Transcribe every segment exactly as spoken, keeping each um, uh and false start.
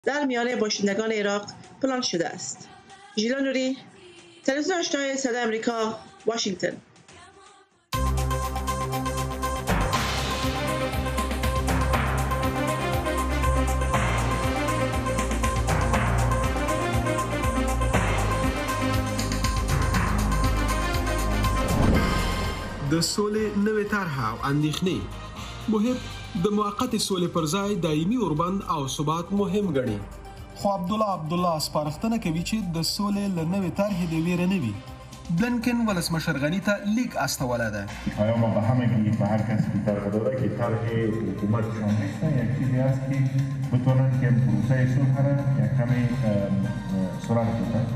در میان باشندگان عراق پلان شده است. ژیلا نوری، تلویزیون آشنای صدای آمریکا، واشنگتن. د سولې نوې طرحه او اندېښنې محب د موقت سولې پر ځای دایمي اوربند او ثبات مهم ګڼي. خو عبدالله عبدالله سپارښتنه کوي چې د سولې له نوې طرحې د ویره نه وي. بلنکن ولسمشر غني ته لیک استوله ده. پیام به همگی به هر کسی که طرح داده که طرح حکومتشان نیستن یک چیزی است که بتونن که پروسه صلح را یک کمی سرعت بدن.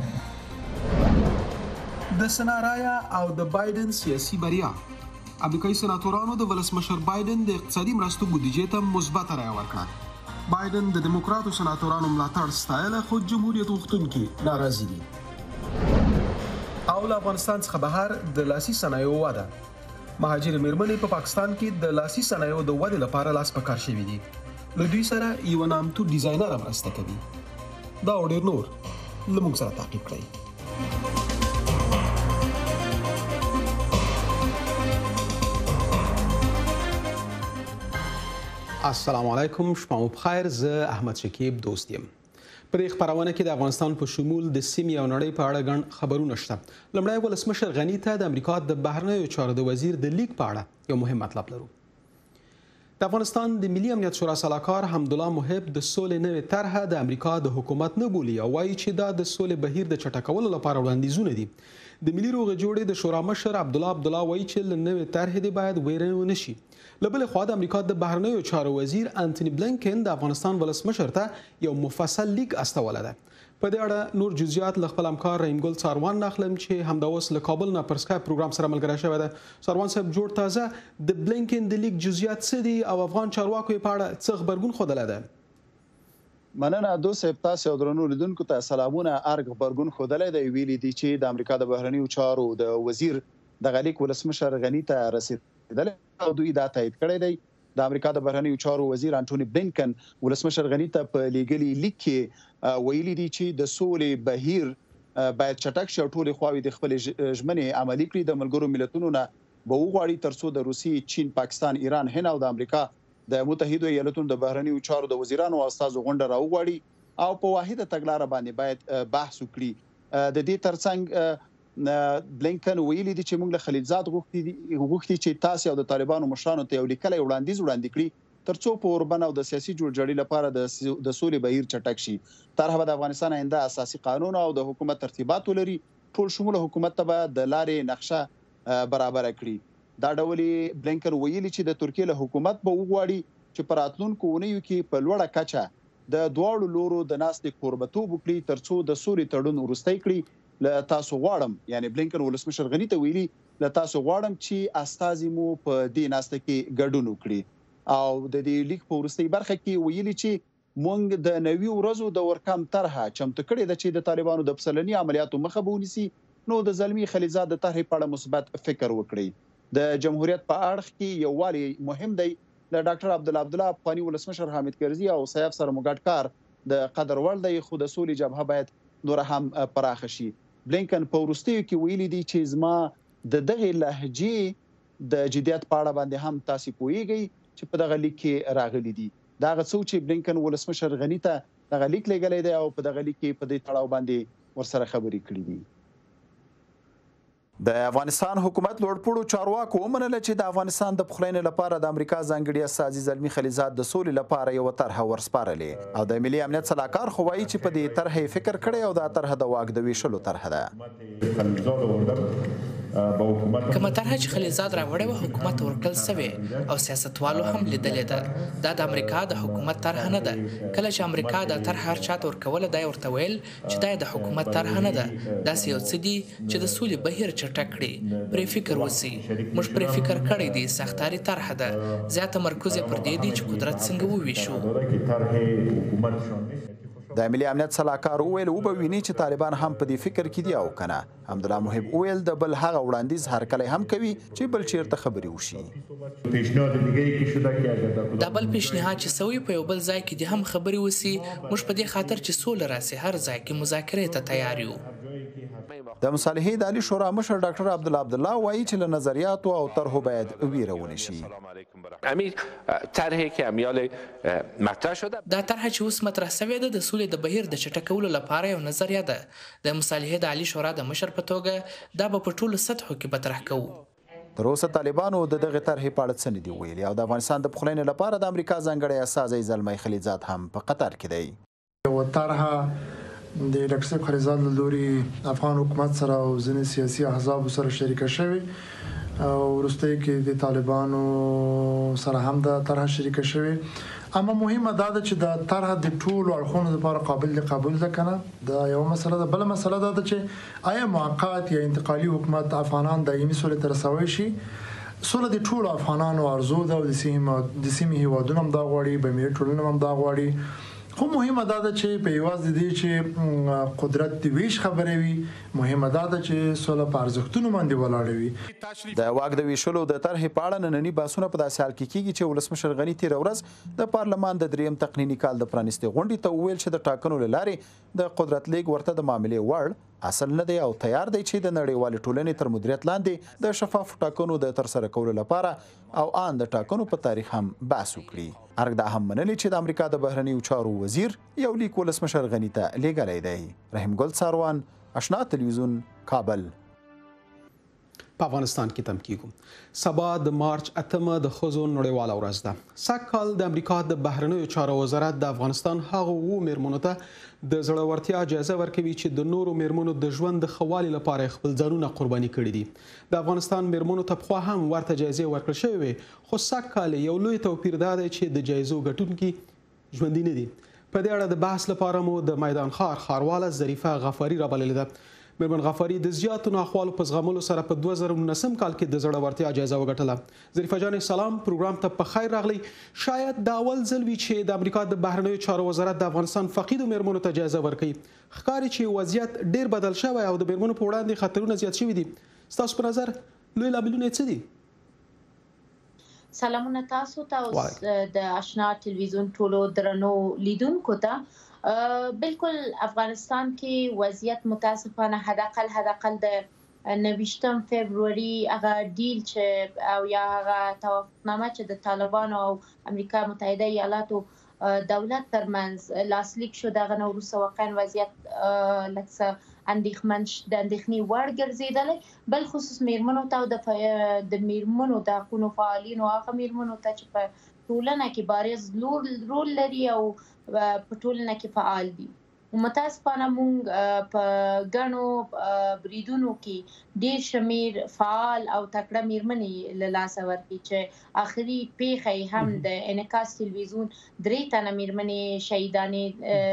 د سنارایا او د بایدن سیاسي بریا. امریکایي سناتورانو د ولسمشر بایدن د اقتصادي مرستو بودیجې ته مثبت رایه ورکړه. بایدن د دیموکراتو سناتورانو ملاتړ ستایله، خو جمهوریت غوښتونکي ناراضي دي. او له افغانستان څخه بهر د لاسي صنایعو وده. مهاجر میرمنې په پاکستان کې د لاسي صنایعو د ودې لپاره لاس په کار شوي دي. له دوی سره یوه نامتو ډیزاینره مرسته کوي. دا او ډېر نور له موږ سره تعقیب کړئ. السلام علیکم، شپه مو بخیر. زه احمد شکیب دوست یم. په دې خپرونه کې د افغانستان په شمول د سیمې او نړۍ په اړه ګڼ خبرونه شته. لومړی ولسمشر غني ته د امریکا د بهرنیو چارو د وزیر د لیک په اړه یو مهم مطلب لرو. د افغانستان د ملي امنیت شورا سلاکار حمدالله محب د سولې نوې طرحه د امریکا د حکومت نه بولي او وایي چې دا د سولې بهیر د چټکولو لپاره وړاندیزونه دي. د ملي روغې جوړې د شورا مشر عبدالله عبدالله وایي چې له نوې طرحې دې باید ویره ونه شي. له بلې خوا د امریکا د بهرنیو چارو وزیر انټوني بلنکن د افغانستان ولسمشر ته یو مفصل لیک استوله ده. په دې اړه نور جزئیات له خپل همکار رحیم ګل څاروان ناخلم چې همدا اوس له کابل نه پر سکایپ پروګرام سره ملګری شوی ده. څاروان صاحب جوړ تازه د بلنکن د لیک جزئیات څه دي او افغان چارواکو په اړه څه غبرګون ښودلی ده؟ مننه دوست صاحب، تاسو او درنو لیدونکو ته سلامونه. ارګ غبرګون ښودلی دی، ویلي دي چې د امریکا د بهرنیو چارو د وزیر دغه لیک ولسمشر غني ته رسېدلی او دوی دا تایید کړی دی. د امریکا د بهرنیو چارو وزیر انټوني بلنکن ولسمشر غني ته په لیږلي لیک کې ویلي دي چې د سولې بهیر باید چټک شي او ټولې خواوې د خپلې ژمنې عملي کړي. د ملګرو ملتونو نه به وغواړي ترڅو د روسیې، چین، پاکستان، ایران، هند او د امریکا د متحدو ایالاتونو د بهرنیو چارو د وزیرانو او استازو غونډه راوغواړي او په واحده تګلاره باندې باید بحث وکړي. د دې ترڅنګ بلنکن ویلي دي چې موږ له خلیلزاد غوښتي چې تاسو او د طالبانو مشرانو ته یو لیکلی وړاندیز وړاندې کړي ترڅو په اوربند او د سیاسي جوړجاړي لپاره د سولې بهیر چټک شي. طرحه به د افغانستان آینده اساسي قانون او د حکومت ترتیبات ولري. ټول شموله حکومت ته به د لارې نقشه برابر کړي. دا ډول بلنکن ویلي چې د ترکیې له حکومت به وغواړي چې په راتلونکو اونیو کې په لوړه کچه د دواړو لورو د ناستې کوربتوب وکړي ترڅو د سولې تړون وروستی کړي. له تاسو غواړم، یعنی بلنکن ولسمشر غني ته ویلي، له تاسو غواړم چې استازي مو په دې ناسته کې ګډون وکړي. او د دې لیک په وروستۍ برخه کې ویلي چې موږ د نوي ورځو د ورکم طرحه چمتو کړې ده چې د طالبانو د پسلني عملیاتو مخه به ونیسي. نو د زلمي خلیلزاد د طرحې په اړه مثبت فکر وکړي. د جمهوریت په اړخ کې یووالی مهم دی. د ډاکټر عبدالله عبدالله افغاني ولسمشر حامد کرزي او سیاف سره مو ګډ کار د قدر وړ دی، خو د سولې جبهه باید نور هم پراخه شي. بلنکن په وروستیو کې ویلي دي چې زما د دغه لهجې د جديت په اړه باندې هم تاسو پوهیږئ چې په دغه لیک کې راغلي دي. دا غڅو چې بلنکن ولسمشر غني ته دغه لیک لګلې دی او په دغه لیک کې په دې تړاو باندې ورسره خبرې کړې دي. د افغانستان حکومت لوړپوړو چارواکو ومنله چې د افغانستان د پخلاینې لپاره د امریکا ځانګړي استازي زلمي خلیلزاد د سولې لپاره یو طرحه ورسپارلې او د ملي امنیت سلاکار خو وایي چې په دې طرحه فکر کړی او دا طرحه د واک د ویشلو طرحه ده. کومه طرحه چې خلیلزاد راوړې وه حکومت ورکړل سوې او سیاستوالو هم لیدلې ده. دا د امریکا د حکومت طرحه نه ده. کله چې امریکا دا طرحه هر چاته ورکوله دا یې ورته ویل چې دا د حکومت طرحه نه ده، داسې یو څه دي چې د سولې بهیر چټک کړي، پرې فکر وسي. موږ پرې فکر کړی دی. سختاري طرحه ده، زیات تمرکز یې پر دې دی چې قدرت څنګه وویشو. د ملي امنیت صلاحکار وویل وبه ویني چې طالبان هم په دې فکر کې دي او کنه. حمدالله محب وویل د بل هغه وړاندیز هر کله هم کوي چې بل چیرته خبرې وشي. دا بل پیشنهاد چې سوی په یو بل ځای کې د هم خبرې وسی موږ په دې خاطر چې سوله راسي هر ځای کې مذاکرې ته تیار یو. د مصالحې د عالی شورا مشر ډاکټر عبدالله عبدالله وایي چې له نظریاتو او طرحو باید ویره ونه شي. امیر طرحی که امیال مطرح شده دا طرح چې اوس مطرح شوې ده د سولې د بهیر د چټکولو لپاره یو نظریه ده. د مصالحې د عالی شورا د مشر په توګه دا به په ټولو سطحو کې مطرح کوو. تر اوسه طالبانو د دغه طرحې په اړه څه نه دي ویلي او د افغانستان د پخلاینې لپاره د امریکا ځانګړی استازی زلمی خلیلزاد هم په قطر کې دی. یو طرح د ډاکټر صاحب خلیلزاد له لوري افغان حکومت سره او ځینې سیاسي احزاب سره شریکه شوې او وروسته کې د طالبانو سره هم د طرح شریکه شوې. اما مهمه دا ده چې د طرح د ټولو اړخونو لپاره قابل قبول ده کنه. دا یو مسله ده. بل مسله دا ده چې آیا موقت یا انتقالي حکومت افغانان دایمي سولې ته رسوي شي. سوله د ټولو افغانانو ارزو ده او د سیمه د سیمې هیوادونو هم دا غواړي به مې ټولنه هم دا غواړي. خو مهمه دا ده چې په یوازې دې چې قدرت د ویش خبرې وي مهمه دا ده چې سوله په ارزښتونو باندې ولاړ وي. د واک د ویشلو د طرحې په اړه ننني بحثونه په داسې حال کې کیږي چې ولسمشر غني تېره ورځ د پارلمان د دریم تقنیني کال د پرانیستې غونډې ته وویل چې د ټاکنو له لارې د قدرت لیږ ورته د معاملې وړ اصل نه دی او تیار دی چې د نړیوالې ټولنې تر مدیریت لاندې د شفافو ټاکنو د ترسره کولو لپاره او آن د ټاکنو په تاریخ هم بحث وکړي. ارګ دا هم منلي چې د امریکا د بهرنیو چارو وزیر یو لیک ولسمشر غني ته لیږلی دی. رحیم ګل ساروان، آشنا تلویزیون، کابل. په افغانستان کې تم کیږو سبا د مارچ اتمه د ښځو نړیواله ورځ ده. سږ کال د امریکا د بهرنیو چارو وزارت د افغانستان هغو اوو میرمنو ته د زړورتیا جایزه ورکوي چې د نورو میرمنو د ژوند د ښه والي لپاره خپل ځانونه قرباني کړي دي. د افغانستان میرمنو ته پخوا هم ورته جایزې ورکړل شوې وې خو سږ کال یو لوی توپیر دا دی چې د جایزو ګټونکي ژوندي نه دي. په دې اړه د بحث لپاره مو د میدان ښار ښارواله ظریفه غفاري رابللې ده. میرمن غفاري د زیاتو ناخوالو په زغملو سره په دوه زره نولسم کال کې د زړورتیا جایزه وګټله. ظریفه جانې سلام، پروګرام ته په خیر راغلی. شاید دا اول ځل وي چې د امریکا د بهرنیو چارو وزارت د افغانستان فقیدو میرمنو ته جایزه ورکوي. ښکاري چې وضعیت ډیر بدل شوی او د میرمنو په وړاندې خطرونه زیات شوي دي. ستاسو په نظر لوی لاملونه څه دي؟ سلامونه تاسو ته اوس د آشنا تلویزیون ټولو درنو لیدونکو ته. بالکل افغانستان کې وضعیت متاسفانه حداقل حداقل د نویشتم فبروري هغه ډیل چې او یا هغه توافقنامه چې د طالبانو او امریکا متحده ایالاتو دولت ترمنځ لاسلیک شو دغه نو وروسته واقعا وضعیت لکه اندېښمن د اندېښنې وړ ګرځېدلی. بل خصوص میرمنو ته او د میرمنو د حقونو فعالینو هغه میرمنو ته چې په ټولنه کې بارز رول لري او په ټولنه کې فعال دي. متاسفانه موږ په ګڼو بریدونو کې ډېر شمیر فعال او تکړه میرمنې له لاسه ورکړي چې آخري پیښه هم د انعکاس تلویزیون درې تنه میرمنې شهیدانې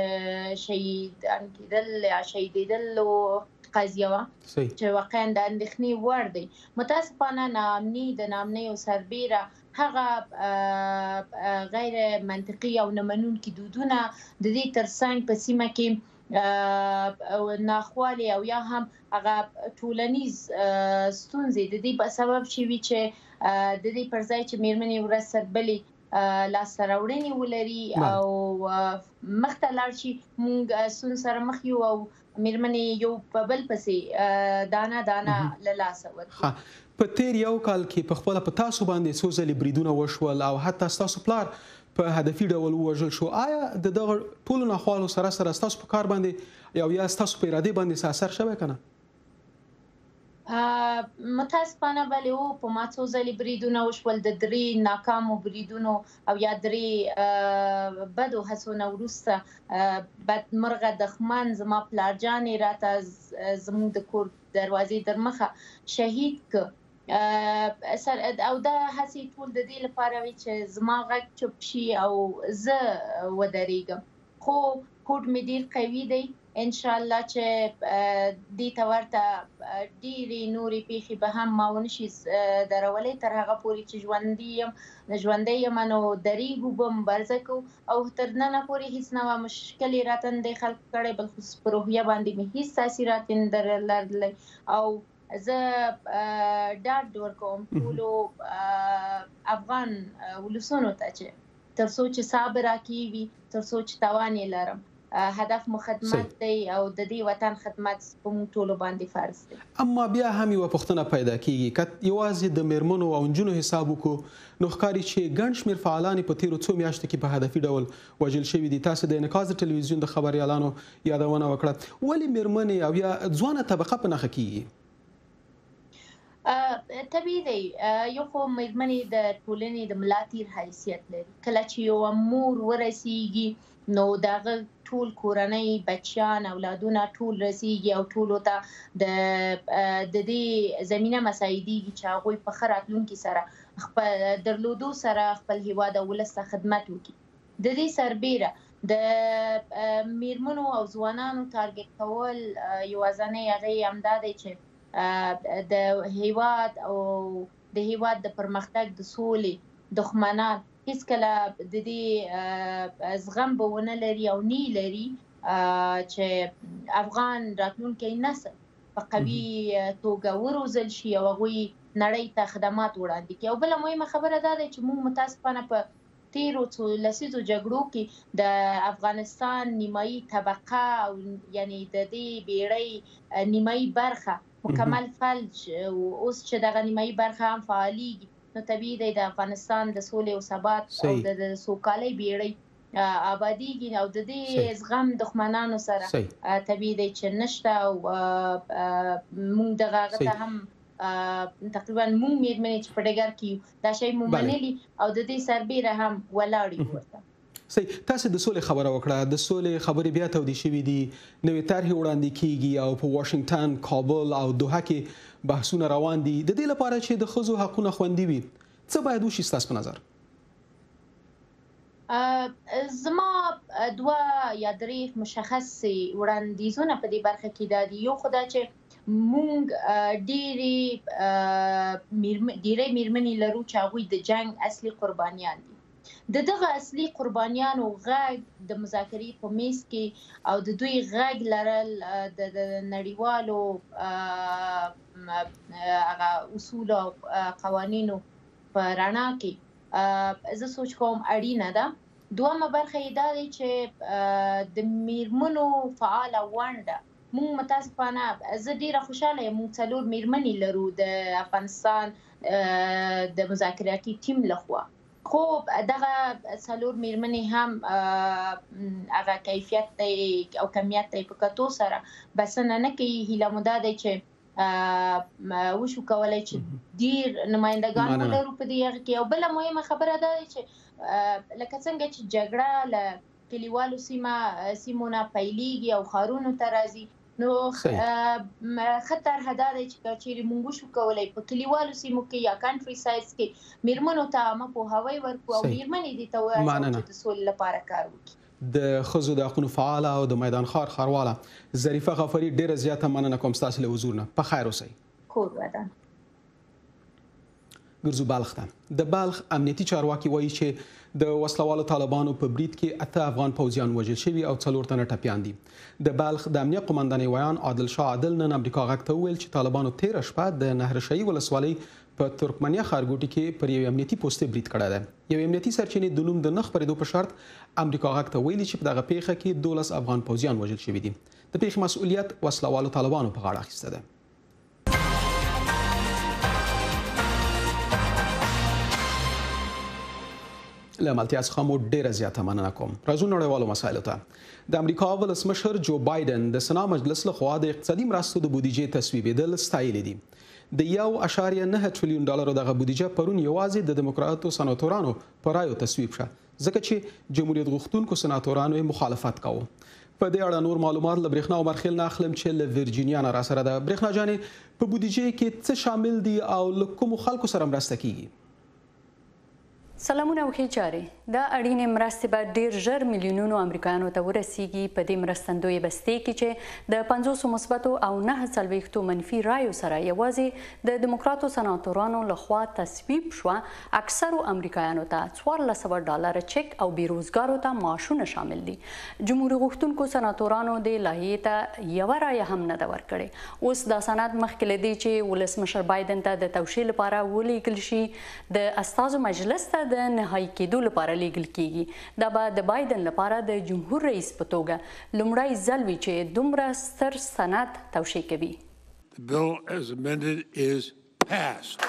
شهیدان کېدل یا شهیدېدلو قضیه وه چې واقعا د اندېښنې وړ دی. متاسفانه ناامني د ناامنیو سربیره هغه غیر منطقي او نه منونکي دودونه د دې ترڅنګ په سیمه کې ناخوالې او یا هم هغه ټولنیز ستونزې د دې په سبب شوي چې د دې پر ځای چې میرمنې ورځ سر بلې لاسته راوړنې ولري او مخته لاړ شي موږ ستونزو سره مخ یو او میرمنې یو په بل پسې دانه دانه له لاسه ورکړي. په تیر یو کال کې په خپله په تاسو باندې څو ځلې بریدونه وشول او حتی ستاسو پلار په هدفي ډول ووژل شو. آیا د دغه ټولو ناخوالو سره سره ستاسو په کار باندې او یا ستاسو په ارادې باندې څه اثر شوی که نه؟ متاسفانه بلې و په ما څو ځلې بریدونه وشول د درې ناکامو بریدونو او یا درې بدو هڅو نه وروسته بدمرغه دښمن زما پلارجانې راته زموږ د کور دروازې در مخه شهید که او دا هڅې ټول د دې لپاره وي چې زما غږ چوپ شي او زه ودرېږم. خو کوډ مې ډېر قوي دی ان شاء الله چې دې ته ورته ډېرې نورې پیښې به هم ما ونشي درولې تر هغه پورې چې ژوندي یم ژوندی یم نو درېږو به مبارزه کوو او تر ننه پورې هېڅ نه وه مشکل یې راته نه دی خلق کړی بالخصوص په روحیه باندې مې هېڅ تاثیرات یې نه لرلی او زه ډاډ ورکوم ټولو افغان ولسونو ته چې تر څو چې صبر راکې وي تر څو چې توان یې لرم هدف مو خدمت دی او د دې وطن خدمت په موږ ټولو باندې فرض دی. اما بیا هم یوه پوښتنه پیدا کیږي که یوازې د میرمنو او نجونو حساب وکړو نو ښکاري چې ګڼ شمېر فعالان په تیرو څو میاشتو کې په هدفي ډول وژل شوي دي. تاسو د انعکاس د تلویزیون د خبریالانو یادونه وکړه. ولې میرمنې او یا ځوانه طبقه په نښه کیږي؟ طبیعي دی یو خو میرمنې د ټولنې د ملا تیر حیثیت لري. کله چې یوه مور ورسیږي نو دغه ټول کورنۍ بچیان اولادونه ټول رسیږي او ټولو ته د دې زمینه مساعدېږي چې هغوی په ښه راتلونکي سره خپل درلودو سره خپل هیواد او ولس ته خدمت وکړي. د دې سربیره د میرمنو او ځوانانو ټارګټ کول یوازینی هغې همدا دی چې د هیواد او د هیواد د پرمختګ د سولې دښمنان هیڅکله د دې زغم به ونه لري او نه لري چې افغان راتلونکی نسل په قوي توګه وروزل شي او هغوی نړۍ ته خدمات وړاندې کړي. او بله مهمه خبره دا ده چې موږ متاسفانه په تیرو څو لسیزو جګړو کې د افغانستان نیمایي طبقه او یعنی د دې بیړۍ نیمایي برخه مکمل فلج اوس چې دغه نیمایي برخه هم فعالیږي نو طبیعي دی د افغانستان د سولې او ثبات او د سوکالۍ بیړۍ آبادیږي او د دې زغم دښمنانو سره طبیعي دی چې نشته او موږ دغه هغه ته هم تقریبا موږ میرمنې چې په ډګر کې یو دا شی مو منلي او د دې سربیره هم ولاړ یو ورته. صحیح. تاسو د سولې خبره وکړه. د سولې خبرې بیا تودې شوې دي. نوې طرحې وړاندې کیږي او په واشنګټن، کابل او دوحه کې بحثونه روان دي. د دې لپاره چې د ښځو حقونه خوندي وي څه باید وشي ستاسو په نظر؟ زما دوه یا درې مشخص وړاندیزونه په دې برخه کې دا دي. یو خو دا چې موږ ډېرې ډېرې میرمنې لرو چې هغوی د جنګ اصلي قربانیان دي. د دغه اصلي قربانیانو غږ د مذاکرې په میز کې او د دوی غږ لرل د نړیوالو هغه اصول او قوانینو په رڼا کې زه سوچ کوم اړینه ده. دویمه برخه یې دا دی چې د میرمنو فعاله ونډه موږ متاسفانه زه ډېره خوشحاله یم موږ څلور میرمنې لرو د افغانستان د مذاکراتي ټیم لخوا خو دغه څلور میرمنې هم هغه کیفیت ته او کمیت ته په کتو سره بسنه نه کوي. هیله مو دا دی چې وشو کولی چې ډېر نمایندګان ولرو په دې هغه کې. او بله مهمه خبره دا دی چې لکه څنګه چې جګړه له کلیوالو سیمو نه پیلېږي او ښارونو ته راځي نو خطر هدا دی چې چیرې موږ وشو کولی په کلیوالو سیمو کې یا کنټري سایډز کې میرمنو ته عامه پوهاوی ورکړو او میرمنې دې ته وهڅوو چې د سولې لپاره کار وکړي. د ښځو د حقونو فعاله او د میدان ښار ښارواله ظریفه غفاري ډېره زیاته مننه کوم ستاسو له حضور نه. په خیر اوسئ. کور ودان. ګرځو بلخ ته. د بلخ امنیتي چارواکي وایي چې د وسلوالو طالبانو په برید کې اته افغان پوځیان وژل شوي او څلور تنه ټپیان دي. د بلخ د امنیه قومندانۍ ویان عادل شاه عادل نن امریکا غږ ته وویل چې طالبانو تېره شپه د نهرشهي ولسوالۍ په ترکمنیا ښارګوټي کې پر یو امنیتي پوستې برید کړی دی. یو امنیتي سرچینې د نوم د نه خپرېدو په شرط امریکا غږ ته ویلي چې په دغه پیښه کې دولس افغان پوځیان وژل شوي دي. د پیښې مسؤلیت وسلوالو طالبانو په غاړه اخیسته ده. له ملتیا څخه مو ډیره زیاته مننه کوم. راځو نړیوالو مسایلو ته. د امریکا ولسمشر جو بایدن د سنا مجلس لخوا د اقتصادي مرستو د بودیجې تصویبېدل ستایلې دي. د یو اعشاریه نه تریلیون ډالرو دغه بودیجه پرون یوازې د دیموکراتو سناتورانو په رایو تصویب شوه ځکه چې جمهوریت غوښتونکو سناتورانو یې مخالفت کاوه. په دې اړه نور معلومات له برېښنا عمر خیل نه اخلم چې له ورجینیا نه راسره ده. برېښنا جانې په بودیجې کې څه شامل دي او له کومو خلکو سره مرسته کیږي؟ سلامونه او ښې چارې دا اړینې مرستې به ډېر ژر میلیونونو امریکایانو ته ورسیږي په دې مرستندوی بستې کې چې د پنځوسو مثبتو او نهه څلوېښتو منفي رایو سره یوازې د دیموکراتو سناتورانو لخوا تصویب شوه اکثرو امریکایانو ته څوارلس سوه ډالره چک او بیروزګارو ته معاشونه شامل دي. جمهوریت غوښتونکو سناتورانو د لایحې ته یوه رایه هم نه ده ورکړې. اوس دا سند مخکې له دې چې ولسمشر بایدن ته د توشیح لپاره ولیږل شي د استازو مجلس ته د نهایی کېدو لپاره لیږل کیږي. دا به د بایدن لپاره د جمهور رئیس په توګه لومړی ځل وي چې دومره ستر سند توشیح کوي. The bill as amended is passed.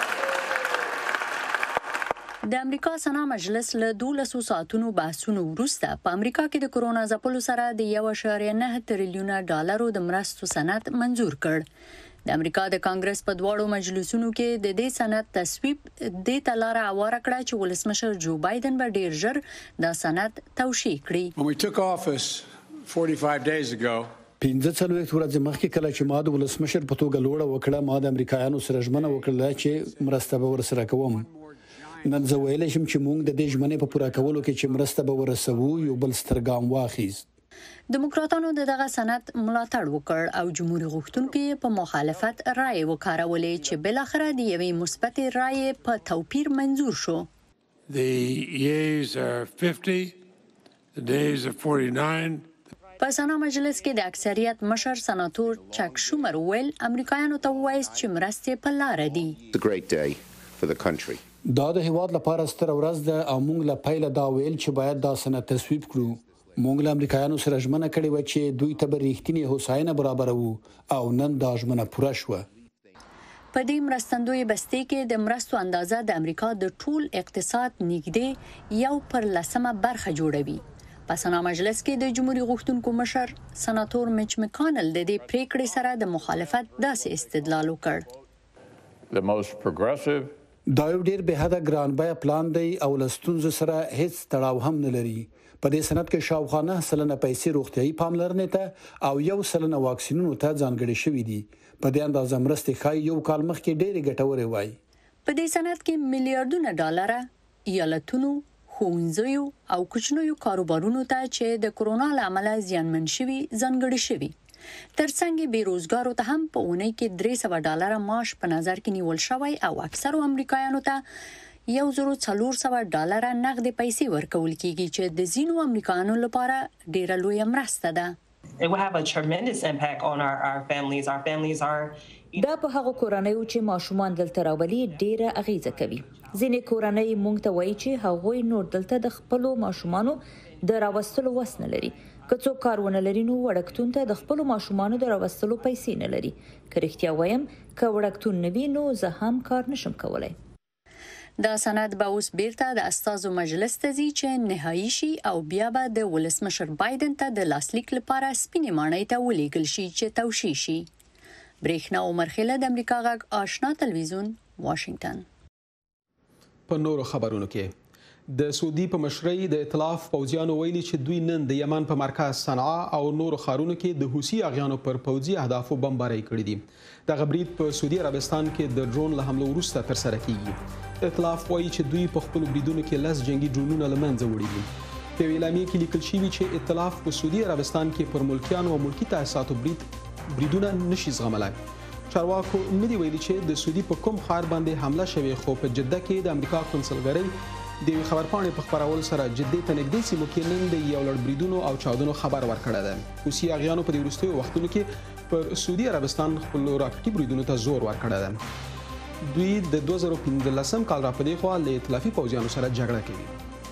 د امریکا سنا مجلس له دولسو ساعتونو بحثونو وروسته په امریکا کې د کرونا ځپلو سره د یو اعشاریه نه تریلیونه ډالرو د مرستو سند منظور کړ. د امریکا د کانګرس په دواړو مجلسونو کې د دې سند تصویب دې ته لاره هواره کړه چې ولسمشر جو بایدن به ډېر ژر دا سند توشیح کړي. When we took office forty-five days ago, پنځه څلوېښت ورځې مخکې کله چې ما د ولسمشر په توګه لوړه وکړه، ما د امریکایانو سره ژمنه وکړله چې مرسته به ورسره کوم. نن زه ویلی شم چې موږ د دې ژمنې په پوره کولو کې چې مرسته به ورسوو یو بل ستر ګام واخیست. دیموکراتانو د دغه سند ملاتړ وکړ او جمهوریت غوښتونکو یې په مخالفت رایې وکارولې چې بالاخره د یوې مثبتې رایې په توپیر منظور شو. The yeas are fifty, the nays are forty-nine. په سنا مجلس کې د اکثریت مشر سناتور چک شومر ویل امریکایانو ته ووایست چې مرستې په لاره دي. It's a great day for the country. دا د هیواد لپاره ستره ورځ ده او موږ له پیله دا ویل چې باید دا سند تصویب کړو. موږ له امریکایانو سره ژمنه کړې وه چې دوی ته به رښتینې هوساینه برابروو او نن دا ژمنه پوره شوه. په دې مرستندوی بستې کې د مرستو اندازه د امریکا د ټول اقتصاد نږدې یو پر لسمه برخه جوړوي. په سنا مجلس کې د جمهوریت غوښتونکو مشر سناتور میچ مکانل د دې پریکړې سره د مخالفت داسې استدلال وکړ. The most progressive دا یو ډېر به حده ګران بیه پلان دی او له ستونزو سره هیڅ تړاو هم نه لري. په دې سند کې شاوخوا نه سلنه پیسې روغتیایي پاملرنې ته او یو سلنه واکسینونو ته ځانګړې شوي دي. په دې اندازه مرستې ښایي یو کال مخکې ډېرې ګټورې وای. په دې سند کې میلیارډونه ډالره ایالتونو، ښوونځیو او کوچنیو کاروبارونو ته چې د کرونا له امله زیانمن شوي ځانګړي شوي. ترڅنګ بیروزګارو ته هم په اونۍ کې درې سوه ډالره معاش په نظر کې نیول شوی او اکثرو امریکایانو ته یو زرو څلور سوه ډالره نغدې پیسې ورکول کیږي چې د ځینو امریکایانو لپاره ډیره لویه مرسته ده. It will have a tremendous impact on our, our families. Our families are دا په هغو کورنیو چې ماشومان دلته راولي ډیره اغیزه کوي. ځینې کورنۍ موږ ته وایي چې هغوی نور دلته د خپلو ماشومانو د راوستلو وس نه لري. که څوک کار ونه لري نو وړکتون ته د خپلو ماشومانو د راوستلو پیسې نه لري. که رښتیا وایم که وړکتون نه وي نو زه هم کار نشم کولی. دا سند به اوس بیرته د استازو مجلس ته ځي چې نهایی شي او بیا به د ولسمشر بایدن ته د لاسلیک لپاره سپینې ماڼۍ ته ولیږل شي چې توشیح شي. برېښنا عمر خیله د امریکا غږ آشنا تلویزیون واشنگټن. په نورو خبرونو کې د سعودي په مشرۍ د ائتلاف پوځیانو ویلي چې دوی نن د یمن په مرکز صنعا او نورو ښارونو کې د حوثي اغیانو پر پوځي اهدافو بمبارۍ کړي دي. دغه برید په سعودي عربستان کې د ډرون له حملو وروسته ترسره کیږي. ائتلاف وایي چې دوی په خپلو بریدونو کې لس جنگي ډرونونه له منځه وړي دي. په یوې اعلامیې کې لیکل شوي چې ائتلاف په سعودي عربستان کې پر ملکیانو او ملکي تاسیساتو برید بریدونه نشي زغملی. چارواکو نه دي ویلي چې د سعودي په کوم ښار باندې حمله شوې، خو په جده کې د امریکا کنسلګرۍ د یوې خبرپاڼې په خپرولو سره جدې ته نږدې سیمو کې نن د یو لړ بریدونو او چاودنو خبر ورکړی دی. حوثي اغیانو په دې وروستیو وختونو کې پر سعودي عربستان خپلو راکټي بریدونو ته زور ورکړی دی. دوی د دوه زره پنځلسم کال راپدې خوا له ائتلافي پوځیانو سره جګړه کوي.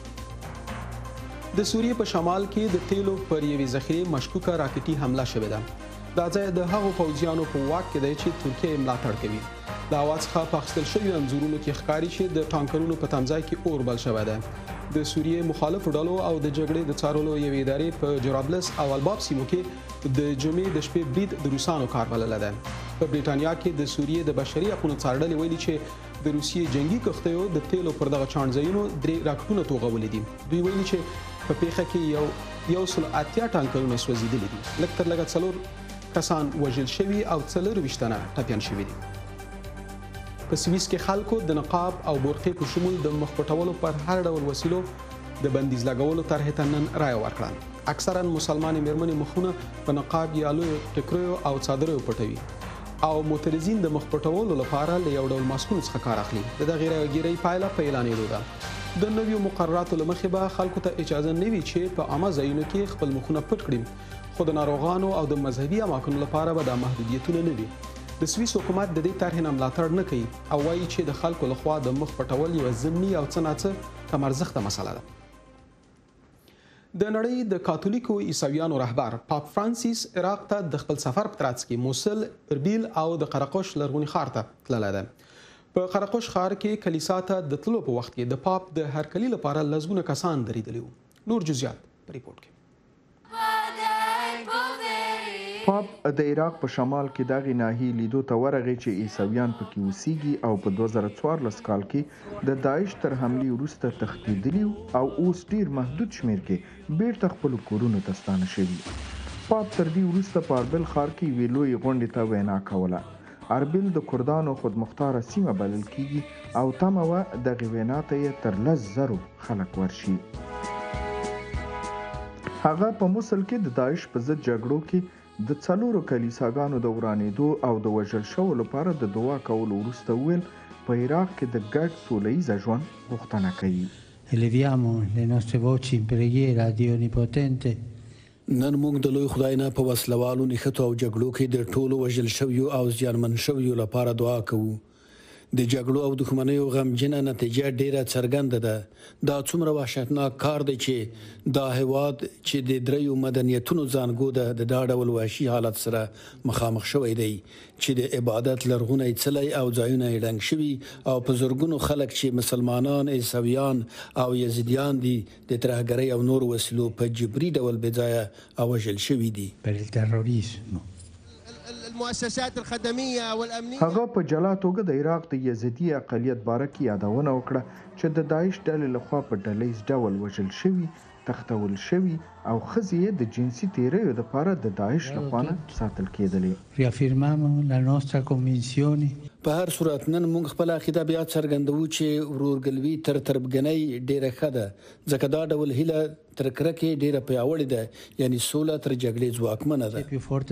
د سوریې په شمال کې د تیلو پر یوې ذخیرې مشکوکه راکټي حمله شوې ده. دا ځای د هغو پوځیانو په واک کې دی چې ترکیه یې ملاتړ کوي. د هوا څخه په اخیستل شویو انځورونو کې ښکاري چې د ټانکرونو په تمځای کې اور بل شوی دی. د سوریې مخالفو ډلو او د جګړې د څارلو یوې ادارې په جرابلس او الباب سیمو کې د جمعې د شپې برید د روسانو کار بللی دی. په بریټانیا کې د سوریې د بشري حقونو څارډلې ویلي چې د روسیې جنگي کښتیو د تیلو پر دغه چاڼځایونو درې راکټونه توغولي دي. دوی ویلي چې په پیښه کې یو یو سل اتیا ټانکرونه سوځېدلي دي. لږ تر لږه څلور کسان وژل شوي او څلرویشت تنه ټپیان شوي دي. په سویس کې خلکو د نقاب او برقې په شمول د مخ پټولو پر هر ډول وسیلو د بندیز لګولو طرحې ته نن رایه ورکړه. اکثرا مسلمانې میرمنې مخونه په نقاب یا لویو ټیکریو او څادریو پټوي او معترضین د مخ پټولو لپاره له یو ډول ماسکونو څخه کار اخلي. د دغې رایګیرۍ پایله په اعلانېدو ده. د نویو مقرراتو له مخې به خلکو ته اجازه نه وي چې په عامه ځایونو کې خپل مخونه پټ کړي، خو د ناروغانو او د مذهبي اماکنو لپاره به دا محدودیتونه نه وي. د سویس حکومت د دې طرحې نه ملاتړ نه کوي او وایي چې د خلکو لخوا د مخ پټول یوه ضمني او څه ناڅه کم ارزښته مسله ده. د نړۍ د کاتولیکو عیسویانو رهبر پاپ فرانسیس عراق ته د خپل سفر په ترڅ کې موصل، اربیل او د قرقش لرغوني ښار ته تللی دی. په قرقش ښار کې کلیسا ته د تللو په وخت کې د پاپ د هرکلي لپاره لسګونه کسان درېدلي وو. نور جزئیات په ریپورټ کې. پاپ د عراق په شمال کې دغه ناحیې لیدو ته ورغی چې عیسویان پکې اوسېږي او په دوه زره څوارلس کال کې د داعش تر حملې وروسته تښتېدلي او اوس ډیر محدود شمیر کې بیرته خپلو کورونو ته ستانه شوي. پاپ تر دې وروسته په اربیل ښار کې یوې لویې غونډې ته وینا کوله. اربیل د کردانو خودمختاره سیمه بلل کیږي او تمه وه دغې وینا ته یې تر لس زرو خلک ورشي. هغه په موصل کې د داعش په ضد جګړو کې د څلورو کلیساګانو د ورانېدو او د وژل شوو لپاره د دعا کولو وروسته وویل په عراق کې د ګډ سوله ژوند غوښتنه کوي. Eleviamo le nostre voci in preghiera a Dio Onnipotente. نن موږ د لوی خدای نه په وسلوالو نښتو او جګړو کې د ټولو وژل شویو او زیانمن شویو لپاره دعا کوو. د جګړو او دښمنیو غمجنه نتیجه ډیره څرګنده ده. دا څومره وحشتناک کار دی چې دا هیواد چې د دریو مدنیتونو زانګو ده د دا ډول وحشي حالت سره مخامخ شوی دی چې د عبادت لرغونی څلی او ځایونه یې ډنګ شوي او په زرګونو خلک چې مسلمانان، عیسویان او یزیدیان دي د ترهګرۍ او نورو وسیلو په جبري ډول بېځایه وژل شوي دي. المؤسسات الخدميه والامنيه. هغه په جلا توګه د عراق د یزیدي اقلیت باره کې یادونه وکړه چې د داعش ډلې لخوا په ډلیز ډول وژل شوي، تښتول شوي او ښځې یې د جنسي تیریو دپاره د داعش لخوا نه ساتل کېدلې. Riafirmamo la nostra convinzione. په هر صورت نن موږ خپل عقیده بیا څرګندوو چې ورورګلوي تر تربګنۍ ډیره ښه ده، ځکه دا ډول هیله تر کرکې ډیره پیاوړې ده، یعنی سوله تر جګړې ځواکمنه ده.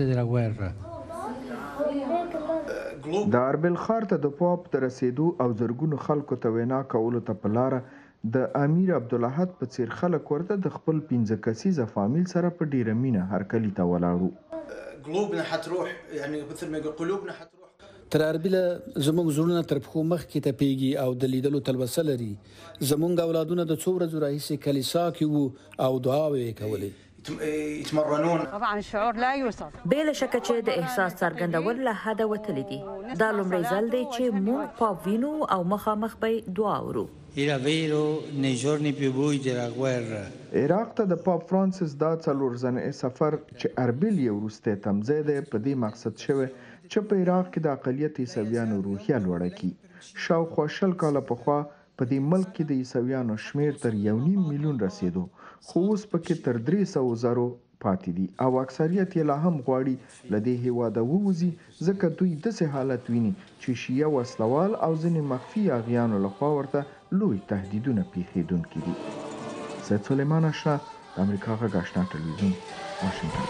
د اربیل ښار ته د پاپ د رسېدو او زرګونو خلکو ته وینا کولو ته په لاره د امیر عبدالاحد په څیر خلک ورته د خپل پنځه کسیزه فامیل سره په ډیره مینه هرکلي ته ولاړو. قلوبنا حتروح يعني مثل ما يقول قلوبنا حتروح. تر اربیله زموږ زړونه تر پښو مخکې تپېږي او د لیدلو تلوسه لري. زموږ اولادونه د څو ورځو راهیسې کلیسا کې وو او دعاوې یې کولې. يتمرنون. طبعا شعور لا يوصف. بلا شک چې د احساس څرګندول له حده وتلی دي. دا لومړی ځل دی چې موږ پاپ وینو او مخامخ به دعا ورو. Era vero nei giorni più bui della guerra. عراق ته د پاپ فرانسیس دا څلور ځنې سفر چې اربیل یې وروستی تمځای دی په دې مقصد شوی چې په عراق کې د اقلیت عیسویانو روحیه لوړه کړي. شاوخوا شل کاله پخوا په دې ملک کې د عیسویانو شمیر تر یو نیم میلیون رسېدو، خو اوس پکې تر درې سوو زرو پاتې دي او اکثریت یې لا هم غواړي له دې هیواده ووځي، ځکه دوی داسې حالت ویني چې شیعه وسلوال او ځینې مخفي اغیانو لخوا ورته لوی تهدیدونه پیښېدونکي دي. سید سلیمان اشرف د امریکا غږ آشنا ټلویزیون، واشنګټن.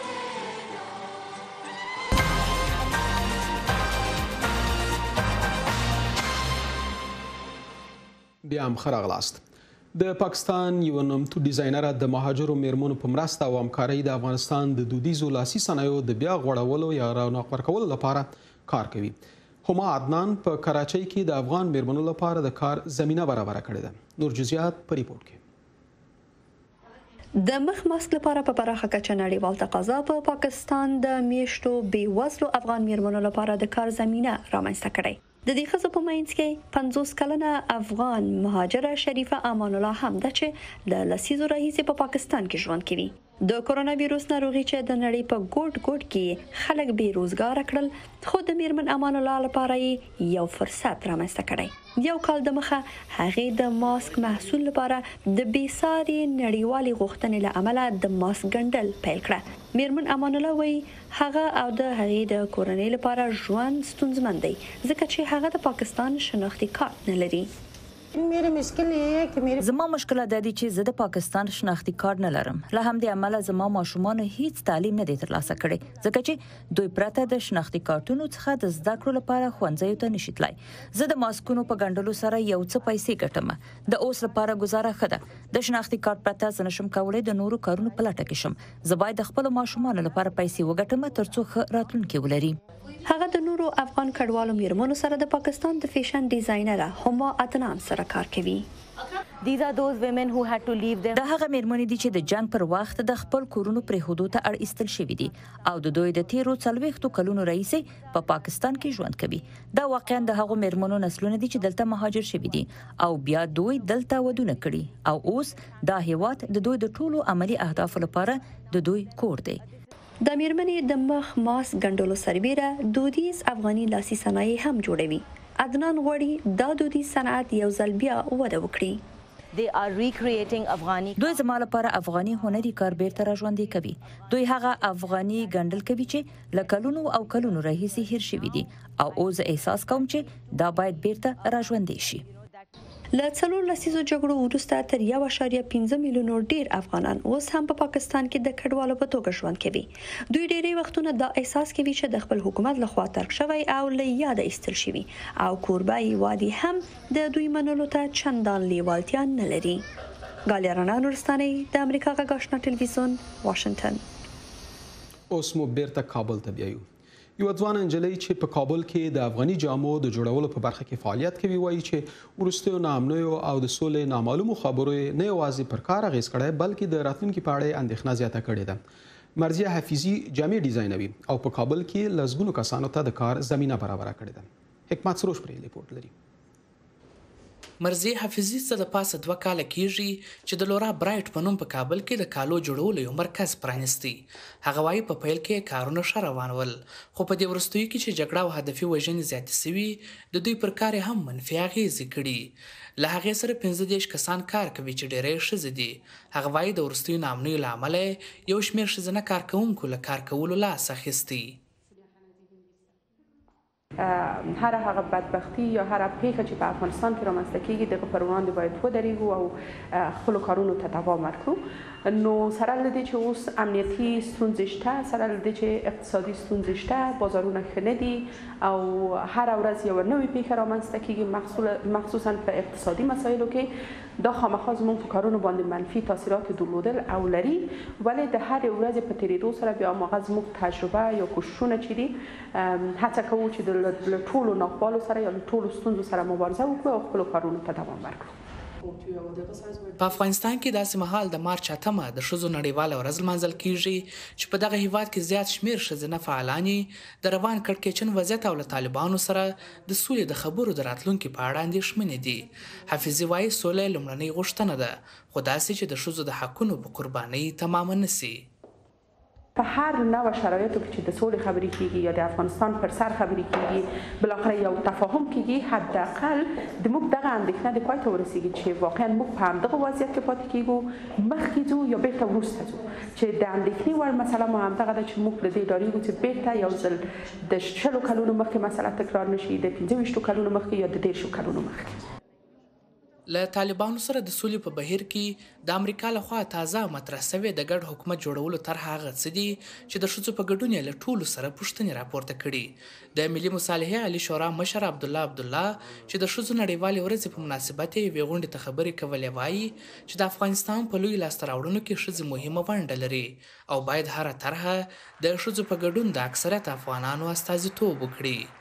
بیا هم ښه راغلاست. د پاکستان یو نامتو ډیزاینره د مهاجرو میرمنو په مرسته او همکارۍ د افغانستان د دودیزو لاسي صنایعو د بیا غوړولو یا رونق ورکولو لپاره کار کوي. هما عدنان په کراچۍ کې د افغان میرمنو لپاره د کار زمینه برابره کړې ده. نور جزئیات په ریپورټ کې. د مخ ماسک لپاره په پراخه کچه نړیوال تقاضا په پا پاکستان د میشتو بیوزلو افغان میرمنو لپاره د کار زمینه رامنځته کړې. د دې ښځو په منځ کې پنځوس کلنه افغان مهاجره شریفه امان الله هم ده چې د لسیزو راهیسې په پاکستان کې ژوند کوي. د کرونا ویروس ناروغي چې د نړۍ په ګوټ ګوټ کې خلک بې روزګار کړل خو د میرمن امان الله لپاره یو فرصت رامنځته کړی یو کال د مخه هغې د ماسک محصول لپاره د بېساري نړیوالې غوښتنې له امله د ماسک ګنډل پیل کړه میرمن امان الله وایي هغه او د هغې د کورنۍ لپاره ژوند ستونزمن دی ځکه چې هغه د پاکستان شناختي کارت نه لري زما مشکل دا دی چې زه د پاکستان شناختي کارت نه لرم له همدې امله زما ماشومان هیڅ تعلیم نه دی ترلاسه کړی ځکه چې دوی پرته د شناختي کارتونو څخه د زده کړو لپاره ښوونځیو ته نشي تلای زه د ماسکونو په ګنډلو سره یو څه پیسې ګټم د اوس لپاره گزاره ښه ده د شناختي کارت پرته زه نشم کولی د نورو کارونو په لټه کې شم زه باید د خپلو ماشومانو لپاره پیسې وګټم ترڅو ښه راتلونکی ولري هغه د نورو افغان کډوالو میرمنو سره د پاکستان د فیشن ډیزاینر هما عدنان سره کار کوي These are those women who had to leave them. دا هغه میرمنې دي چې د جنگ پر وخت د خپل کورونو پرېښودو ته اړ ایستل شوي دي او د دوی د تیرو څلوېښتو کلونو راهیسې په پاکستان کې ژوند کوي دا واقعا د هغو میرمنو نسلونه دي چې دلته مهاجر شوي دي او بیا دوی دلته ودونه کړي او اوس دا هیواد د دوی د ټولو عملی اهدافو لپاره د دوی کور دی د میرمنې د مخ ماسک ګنډلو سربیره دودیز افغاني لاسي صنایع هم جوړوي عدنان غواړي دا دودیز صنعت یو ځل بیا وده وکړي They are recreating Afghani. دوی زما لپاره افغاني هنري کار بیرته راژوندي کوي دوی هغه افغاني ګنډل کوي چې له کلونو او کلونو راهیسې هیر شوي دي او اوس احساس کوم چې دا باید بیرته راژوندي شي له څلور لسیزو جګړو وروسته تر یو اعشاریه پنځه میلیونو ډیر افغانان اوس هم په پاکستان کې د کډوالو په توګه ژوند کوي دوی ډېری وختونه دا احساس کوي چې د خپل حکومت لخوا ترک شوی او له یاده ایستل شوي او کوربای وادي هم د دوی منلو ته چندان لیوالتیا نه لري ګالیرنا نورستاني د امریکا غږ آشنا ټلویزیون واشنگټن اوس مو بیرته کابل ته بیایو یو ځوان نجلۍ چې په کابل کې د افغاني جامو د جوړولو په برخه کې فعالیت کوي وایي چې وروستیو ناامنیو او د سولې نامعلومو خبرو نه یوازې پر کار اغېز کړی بلکې د راتلونکي په اړه اندېښنه زیاته کړې ده مرضیه حفیظي جامې ډیزاینوي او په کابل کې لسګونو کسانو ته د کار زمینه برابره کړې ده حکمت سروش پرې ریپورټ لري مرضیه حفیظي څه د پاسه دوه کاله کیږي چې د لورا برایټ په نوم په کابل کې د کالو جوړولو یو مرکز پرانیستی هغه وايي په پیل کې کارونه ښه روان ول خو په دې وروستیو کې چې جګړه او هدفي وژنې زیاتې سوي د دوی پر کار هم منفي اغېزې کړي له هغې سره پنځه دېرش کسان کار کوي چې ډېری ښځې دي هغه وايي د وروستیو ناامنیو له امله یو شمېر ښځینه کارکوونکو له کار کولو لاس اخیستی هر هغه بدبختی یا هر پیښه چې په افغانستان کې رامنځته کیږي دغه پر وړاندې باید ودرېږو او خپلو کارونو ته دوام ورکړو نو سره له دې چې اوس امنیتي ستونزې شته سره له دې چې اقتصادي ستونزې شته بازارونه ښه نه دي او هره ورځ یوه نوې پیښه رامنځته کیږي مخصوصا په اقتصادي مسایلو کې دا خامخا زموږ په کارونو باندې منفي تاثیرات درلودل او لري ولې د هرې ورځې په تېرېدو سره بیا هماغه زموږ تجربه یا کوششونه چې دي هڅه کوو چې د له ټولو ناخوالو سره یا له ټولو ستونزو سره مبارزه وکړو او خپلو کارونو ته دوام ورکړو په افغانستان کې داسې مهال د مارچ اتمه د ښځو نړیواله ورځ لمانځل کیږي چې په دغه هیواد کې زیات شمیر ښځینه فعالان د روان کړکېچن وضعیت او له طالبانو سره د سولې د خبرو د راتلونکي په اړه اندېښمنې دي حفیظي وایي سوله یې لومړنۍ غوښتنه ده خو داسې چې د ښځو د حقونو په قربانۍ تمامه نسي په هر نوع شرایطو کې چې د سولې خبرې کیږي یا د افغانستان پر سر خبرې کیږي بالاخره یو تفاهم کیږي حداقل د موږ دغه اندېښنه د پای ته ورسیږي چې واقعا موږ په همدغه وضعیت کې پاتې کیږو مخکې ځو یا بیرته وروسته ځو چې د اندېښنې وړ مسله مو همدغه ده چې موږ له دې ډارېږو چې بیرته یو ځل د شلو کلونو مخکې مسله تکرار نشي د پنځه ویشتو کلونو مخکې یا د دېرشو کلونو مخکې له طالبانو سره د سولې په بهیر کې د امریکا لخوا تازه مطرح شوې د ګډ حکومت جوړولو طرح هغه څه دي چې د ښځو په ګډون یې له ټولو سره پوښتنې راپورته کړي د ملي مصالحې عالي شورا مشر عبدالله عبدالله چې د ښځو نړیوالې ورځې په مناسبت یې یوې غونډې ته خبرې کولې وایي چې د افغانستان په لوی لاسته راوړنو کې ښځې مهمه ونډه لري او باید هره طرحه د ښځو په ګډون د اکثریت افغانانو استازیتوب وکړي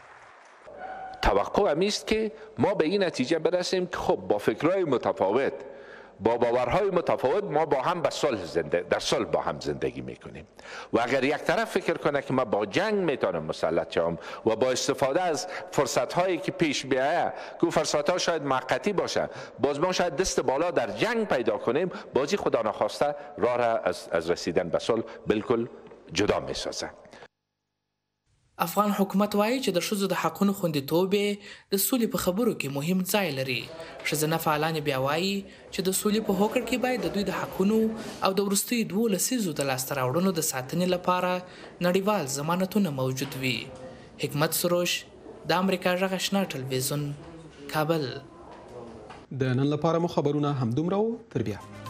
توقع همی است که ما به این نتیجه برسیم که خب با فکرهای متفاوت با باورهای متفاوت ما با هم به صلح زنده در صلح با هم زندگی میکنیم و اگر یک طرف فکر کنه که ما با جنگ میتونم مسلط شوم و با استفاده از فرصت هایی که پیش بیاید که فرصت ها شاید موقتی باشه باز ما شاید دست بالا در جنگ پیدا کنیم بازی خدا نخواسته راه را از, از رسیدن به صلح بالکل جدا میسازه. افغان حکومت وایي چې د ښځو د حقونو خوندیتوب د سولې په خبرو کې مهم ځای لري. ښځینه فعالان بیا وایي چې د سولې په هوکړه کې باید د دوی د حقونو او د وروستیو دوو لسیزو د لاسته راوړنو د ساتنې لپاره نړیوال ضمانتونه موجود وي. حکمت سروش، د امریکا غږ آشنا ټلویزیون، کابل. د نن لپاره مو خبرونه همدومره و. تر بیا.